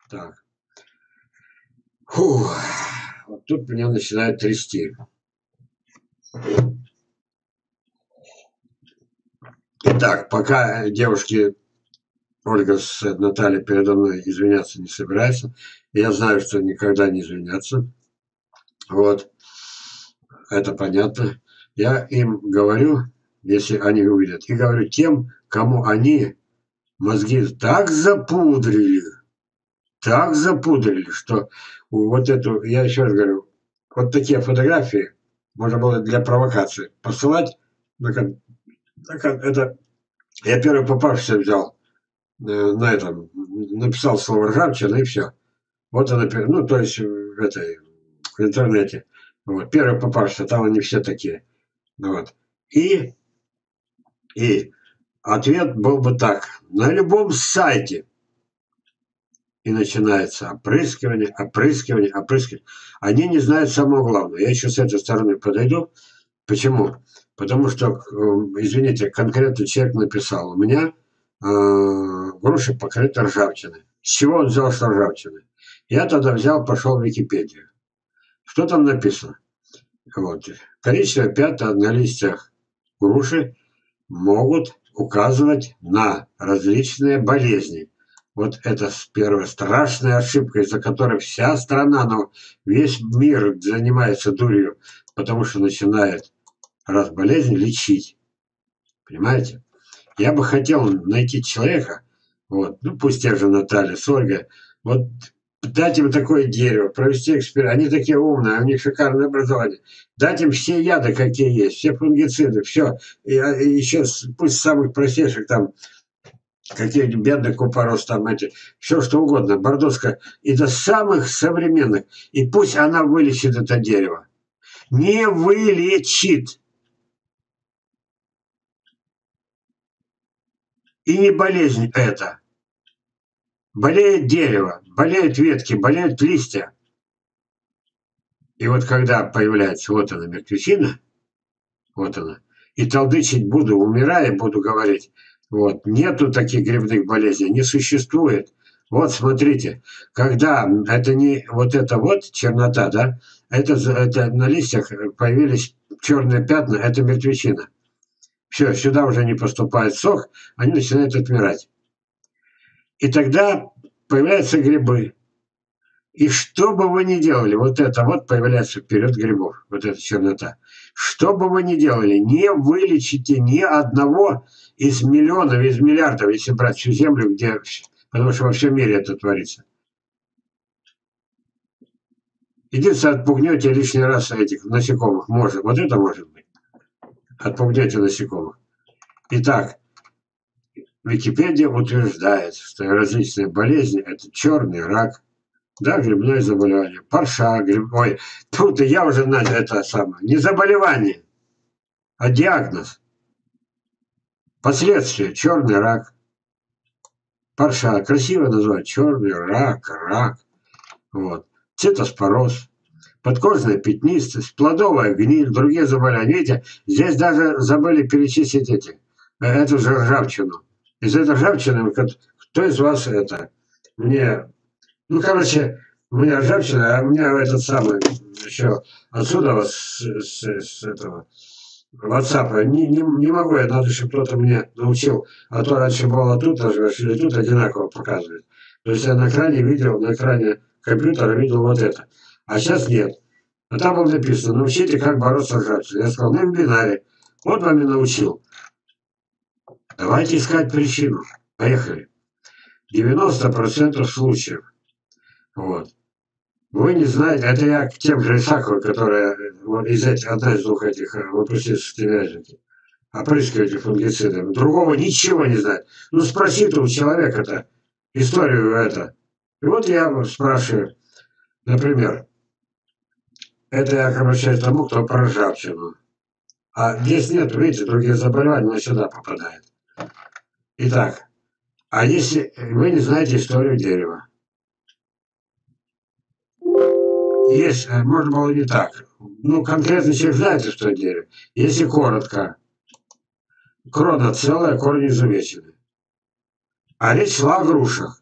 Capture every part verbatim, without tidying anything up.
Так. Фух. Вот тут меня начинает трясти. Итак, пока девушки Ольга с Натальей передо мной извиняться не собираются, я знаю, что никогда не извинятся. Вот. Это понятно. Я им говорю, если они увидят, и говорю тем, кому они мозги так запудрили, так запудрили, что вот эту, я еще раз говорю, вот такие фотографии можно было для провокации посылать. Это я первый попавшийся взял на этом, написал слово ржавчина и все. Вот она, ну, то есть в этой, в интернете. Вот, первый попавшийся, там они все такие. Вот. И, и ответ был бы так. На любом сайте. И начинается опрыскивание, опрыскивание, опрыскивание. Они не знают самого главного. Я еще с этой стороны подойду. Почему? Потому что, извините, конкретный человек написал, у меня э, груша покрыта ржавчиной. С чего он взял, что ржавчиной? Я тогда взял, пошел в Википедию. Что там написано? Вот. Коричневые пятна на листьях груши могут указывать на различные болезни. Вот это первая страшная ошибка, из-за которой вся страна, но весь мир занимается дурью, потому что начинает раз болезнь лечить. Понимаете? Я бы хотел найти человека, вот, ну пусть те же Наталья с Ольгой, вот дать им такое дерево, провести эксперимент. Они такие умные, у них шикарное образование. Дать им все яды, какие есть, все фунгициды, все. И, и еще пусть самых простейших там, какие-нибудь бедных купорос, там эти, все что угодно, бордоска, и до самых современных. И пусть она вылечит это дерево. Не вылечит. И не болезнь это. Болеет дерево, болеют ветки, болеют листья. И вот когда появляется вот она, мертвечина, вот она, и толдычить буду, умирая, буду говорить, вот, нету таких грибных болезней, не существует. Вот, смотрите, когда это не вот это вот чернота, да, это, это на листьях появились черные пятна, это мертвечина. Все, сюда уже не поступает сок, они начинают отмирать. И тогда появляются грибы. И что бы вы ни делали, вот это вот появляется вперед грибов, вот эта чернота. Что бы вы ни делали, не вылечите ни одного из миллионов, из миллиардов, если брать всю Землю, где, потому что во всем мире это творится. Единственное, отпугнете лишний раз этих насекомых. Может, вот это может быть. Отпугнете насекомых. Итак, Википедия утверждает, что различные болезни – это черный рак, да, грибное заболевание, парша, гриб... ой, тут я уже знаю это самое, не заболевание, а диагноз. Последствия, черный рак, парша, красиво называют, черный рак, рак, вот, цитоспороз, подкожная пятнистость, плодовая гниль, другие заболевания. Видите, здесь даже забыли перечислить эти, эту же ржавчину. Из этой ржавчины, кто из вас это, мне... Ну, короче, у меня ржавчина, а у меня этот самый еще отсюда, с, с, с этого WhatsApp, не, не, не могу я, надо, чтобы кто-то мне научил, а то раньше было тут нажмешь, или тут одинаково показывает. То есть я на экране видел, на экране компьютера видел вот это, а сейчас нет. А там было написано, научите, как бороться с ржавчиной. Я сказал, ну, в бинаре. Вот вам и научил. Давайте искать причину. Поехали. девяносто процентов случаев. Вот. Вы не знаете, это я к тем же Исаковым, которые вот из этих, одна из двух этих выпускниц телевизорки, опрыскиваете фунгицидами. Другого ничего не знает. Ну спроси-то у человека-то историю это. И вот я спрашиваю, например, это я обращаюсь к тому, кто про ржавчину. А здесь нет, видите, другие заболевания, но сюда попадают. Итак, а если вы не знаете историю дерева? Есть, может было не так. Ну, конкретно человек знает, что дерево. Если коротко, крона целая, корни изувечены. А речь шла о грушах.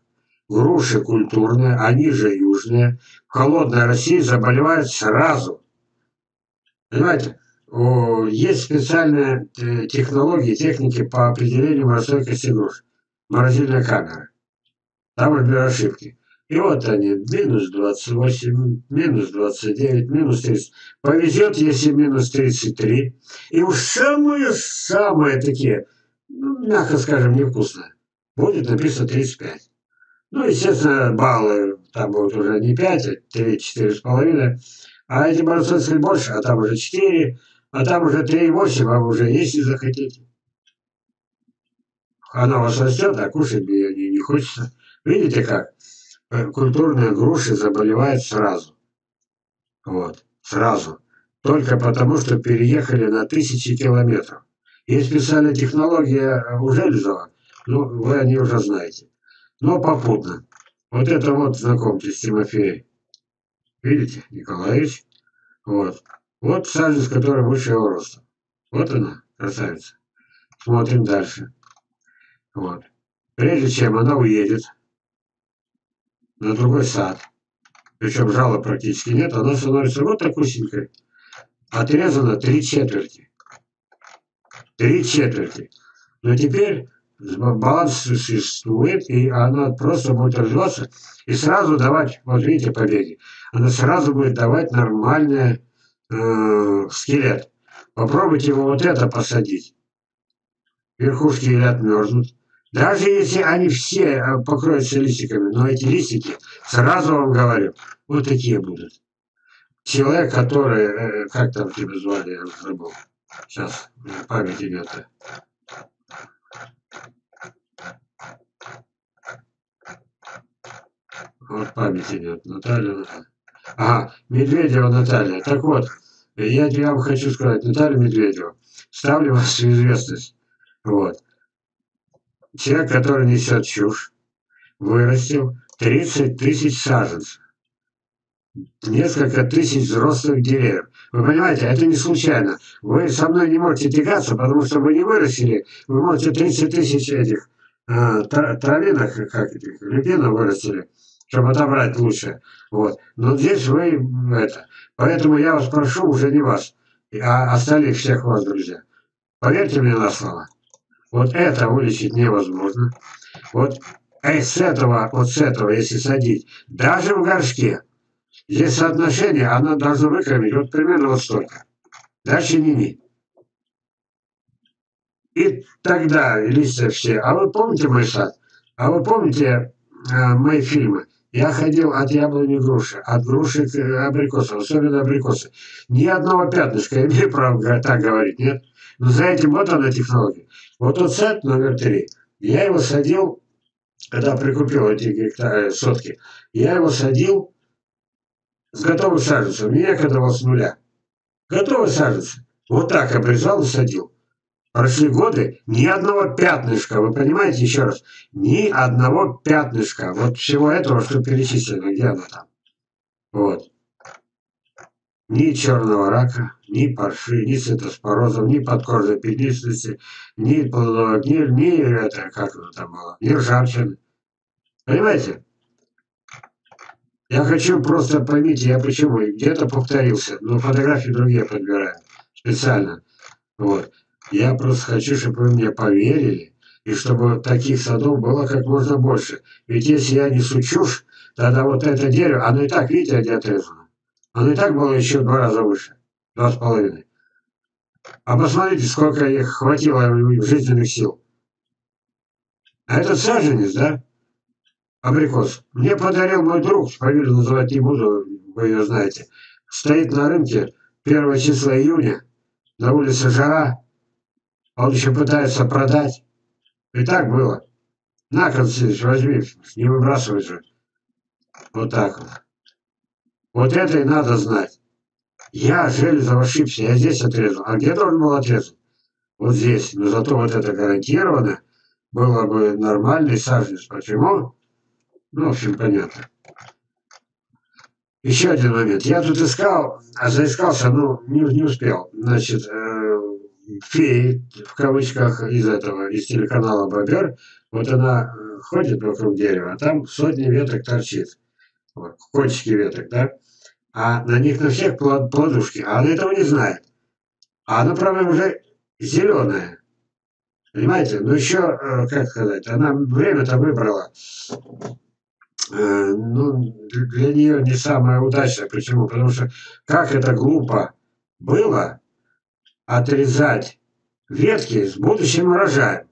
груши культурные, они же южные, в холодной России заболевают сразу. Понимаете? О, есть специальные э, технологии, техники по определению морозостойкости груш. Морозильная камера. Там вот без ошибки. И вот они, минус двадцать восемь, минус двадцать девять, минус тридцать. Повезет, если минус тридцать три. И уж самые-самые такие, ну, мягко скажем, невкусные. Будет написано тридцать пять. Ну, естественно, баллы там будут уже не пять, а три-четыре с половиной. А эти барсуцкие больше, а там уже четыре, а там уже три и восемь, а вы уже если захотите. Она у вас растет, а кушать ее не, не хочется. Видите как? Э, Культурные груши заболевают сразу. Вот, сразу. Только потому, что переехали на тысячи километров. Есть специальная технология у Железова, ну, вы о ней уже знаете. Но попутно. Вот это вот, знакомьтесь, Тимофей. Видите, Николаевич? Вот. Вот саженец, который выше его роста. Вот она, красавица. Смотрим дальше. Вот. Прежде чем она уедет на другой сад, причем жала практически нет, она становится вот такусенькой. Отрезано три четверти. Три четверти. Но теперь баланс существует, и она просто будет развиваться и сразу давать, вот видите, побеги, она сразу будет давать нормальный э, скелет. Попробуйте его вот это посадить. Верхушки или отмерзнут. Даже если они все покроются листиками, но эти листики, сразу вам говорю, вот такие будут. Человек, который, как там тебя звали, я забыл. Сейчас, память идет. Вот память идет. Наталья. Ага, Медведева Наталья. Так вот, я тебе вам хочу сказать, Наталья Медведева, ставлю вас в известность. Вот. Человек, который несет чушь, вырастил тридцать тысяч саженцев. Несколько тысяч взрослых деревьев. Вы понимаете, это не случайно. Вы со мной не можете тягаться, потому что вы не вырастили. Вы можете тридцать тысяч этих э, травинок, как этих, люпинов вырастили, чтобы отобрать лучше. Вот. Но здесь вы это. Поэтому я вас прошу, уже не вас, а остальных всех вас, друзья. Поверьте мне на слово. Вот это вылечить невозможно. Вот э, с этого, вот с этого, если садить, даже в горшке, здесь соотношение, оно должно выкормить вот примерно вот столько. Дальше ни-ни. И тогда листья все. А вы помните мой сад? А вы помните э, мои фильмы? Я ходил от яблони к груши, от груши к абрикосу, особенно абрикосы. Ни одного пятнышка, я имею право так говорить, нет? Но за этим вот она технология. Вот тот сад номер три, я его садил, когда прикупил эти гектары, сотки, я его садил с готовых саженцев. Мне некогда было с нуля. Готовый саженцы. Вот так обрезал и садил. Прошли годы, ни одного пятнышка, вы понимаете, еще раз, ни одного пятнышка. Вот всего этого, что перечислено, где оно там. Вот. Ни черного рака, ни парши, ни цитоспорозов, ни подкожной пятнистости, ни плодовой гниль, ни это, как оно там было, ни ржавчины. Понимаете? Я хочу просто, поймите, я почему, где-то повторился, но фотографии другие подбираю, специально. Вот. Я просто хочу, чтобы вы мне поверили, и чтобы таких садов было как можно больше. Ведь если я несу чушь, тогда вот это дерево, оно и так, видите, где отрезано. Оно и так было еще в два раза выше, два с половиной. А посмотрите, сколько их хватило жизненных сил. А этот саженец, да, абрикос, мне подарил мой друг, фамилию называть не буду, вы ее знаете, стоит на рынке первого числа июня, на улице жара, он еще пытается продать. И так было. На, Константинович, возьми, не выбрасывай же. Вот так вот. Вот это и надо знать. Я, Железов, ошибся, я здесь отрезал. А где должен был отрезать? Вот здесь. Но зато вот это гарантированно было бы нормальный саженец. Почему? Ну, в общем, понятно. Еще один момент. Я тут искал, а заискался, ну, не, не успел. Значит, э, феи, в кавычках, из этого, из телеканала «Бобер», вот она ходит вокруг дерева, а там сотни веток торчит. Вот, кончики веток, да? А на них на всех плодушки, а она этого не знает. А она, правда, уже зеленая. Понимаете? Ну еще, как сказать, она время-то выбрала. Ну, для нее не самое удачное. Почему? Потому что как это глупо было отрезать ветки с будущим урожаем.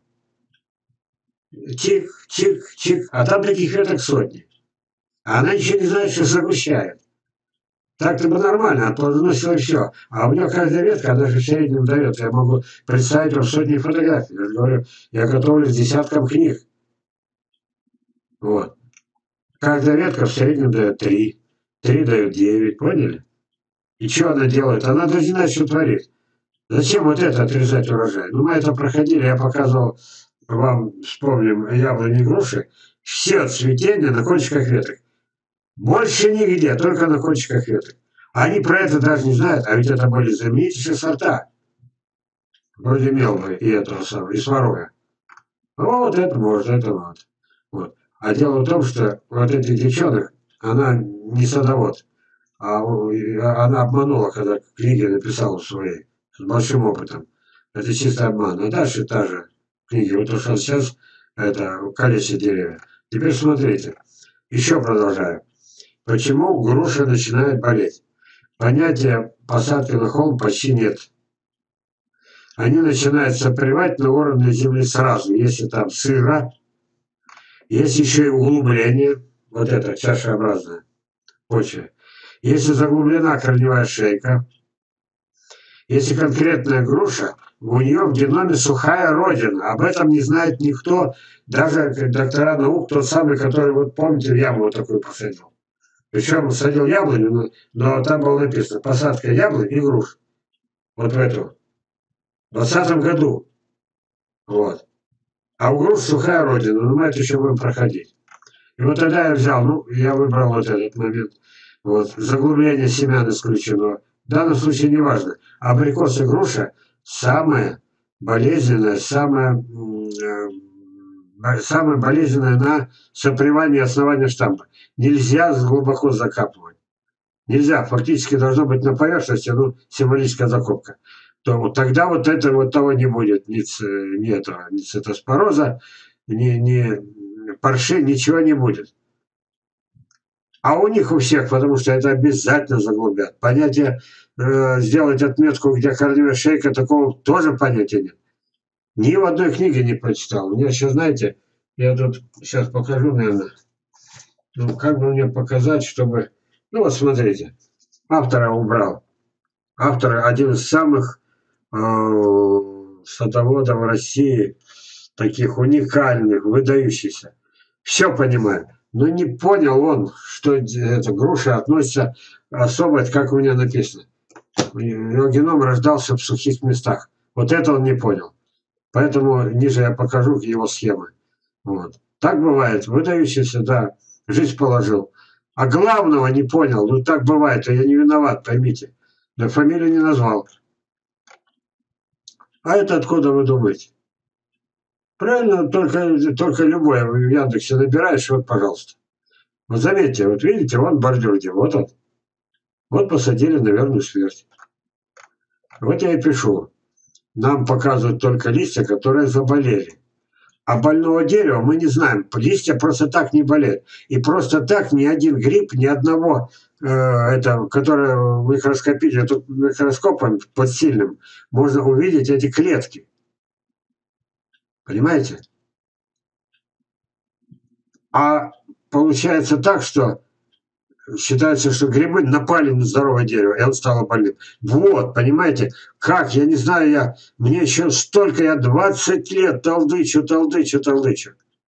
Чик, чик, чик. А там таких веток сотни. А она еще не знает, что загущает. Так-то бы нормально, отплодоносила все. А у нее каждая ветка, она же в среднем дает. Я могу представить вам сотни фотографий. Я же говорю, я готовлю с десятком книг. Вот. Каждая ветка в среднем дает три. Три дают девять, поняли? И что она делает? Она даже не знает, что творит. Зачем вот это отрезать урожай? Ну, мы это проходили, я показывал вам, вспомним, яблони и груши. Все цветения на кончиках веток. Больше нигде, только на кончиках веток. Они про это даже не знают, а ведь это были знаменитейшие сорта. Вроде мелбы и этого самого, и свароя. Вот это может, это вот. вот. А дело в том, что вот этих девчонок, она не садовод, а она обманула, когда книги написала свои, с большим опытом. Это чисто обман. А дальше та же книга. Вот то, что сейчас это калечит деревья. Теперь смотрите. Еще продолжаю. Почему груша начинает болеть? Понятия посадки на холм почти нет. Они начинают сопревать на уровне земли сразу. Если там сыро, есть еще и углубление, вот это чашеобразное почва. Если заглублена корневая шейка, если конкретная груша, у нее в геноме сухая родина. Об этом не знает никто, даже доктора наук, тот самый, который, вот помните, яму вот такую посадил. Причем садил яблоню, но, но там было написано посадка яблонь и груш. Вот в эту. В двадцатом году. Вот. А у груш сухая родина, но мы это еще будем проходить. И вот тогда я взял, ну, я выбрал вот этот момент. Вот. Заглубление семян исключено. В данном случае не важно. Абрикос и груша самая болезненная, самая, э, самая болезненная на сопревании основания штамба. Нельзя глубоко закапывать. Нельзя. Фактически должно быть на поверхности, ну, символическая закопка. То вот тогда вот это вот того не будет. Ни, ни этого, ни цитоспороза, ни, ни парши, ничего не будет. А у них у всех, потому что это обязательно заглубят. Понятие э, сделать отметку, где корневая шейка, такого тоже понятия нет. Ни в одной книге не прочитал. У меня еще, знаете, я тут сейчас покажу, наверное. Ну, как бы мне показать, чтобы... Ну, вот смотрите. Автора убрал. Автор один из самых э, садоводов России, таких уникальных, выдающихся. Все понимает. Но не понял он, что эта груша относится особо, как у меня написано. Его геном рождался в сухих местах. Вот это он не понял. Поэтому ниже я покажу его схемы. Вот. Так бывает. Выдающийся, да, жизнь положил. А главного не понял. Ну так бывает, а я не виноват, поймите. Да фамилию не назвал. А это откуда вы думаете? Правильно, только, только любое в Яндексе набираешь, вот, пожалуйста. Вот заметьте, вот видите, вон бордюр где, вот он. Вот посадили на верную смерть. Вот я и пишу. Нам показывают только листья, которые заболели. А больного дерева мы не знаем. Листья просто так не болеют. И просто так ни один гриб, ни одного, э, это, которое в микроскопе, тут микроскопом под сильным, можно увидеть эти клетки. Понимаете? А получается так, что считается, что грибы напали на здоровое дерево, и он стало больным. Вот, понимаете, как, я не знаю, я, мне еще столько, я двадцать лет толдычу, толдычу, толдычу.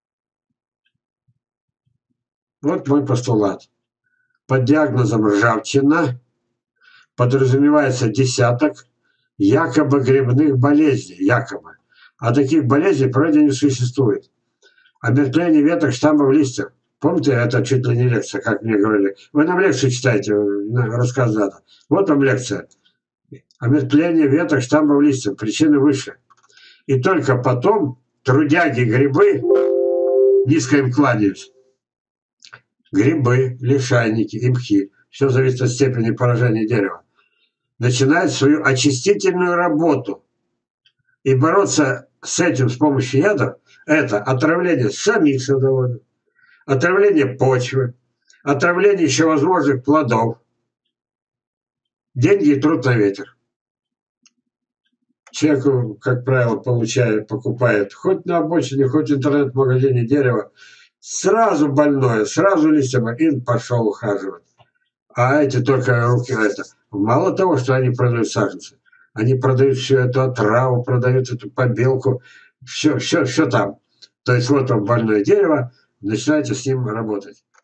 Вот мой постулат. Под диагнозом ржавчина подразумевается десяток якобы грибных болезней, якобы. А таких болезней в природе не существует. Омертвление веток, штамбов, листьев. Помните, это чуть ли не лекция, как мне говорили. Вы нам лекцию читаете, рассказ надо. Вот вам лекция. Омертвление веток, штамбов, листьев. Причины выше. И только потом трудяги грибы низко им кланяюсь. Грибы, лишайники и мхи, все зависит от степени поражения дерева, начинают свою очистительную работу. И бороться с этим с помощью ядов – это отравление самих садоводов, отравление почвы, отравление еще возможных плодов. Деньги и труд на ветер. Человек, как правило, получает, покупает хоть на обочине, хоть в интернет-магазине дерево, сразу больное, сразу листья, и пошел ухаживать. А эти только руки это. Мало того, что они продают саженцы, они продают всю эту отраву, продают эту побелку, все, все, все там. То есть вот вам больное дерево, начинайте с ним работать.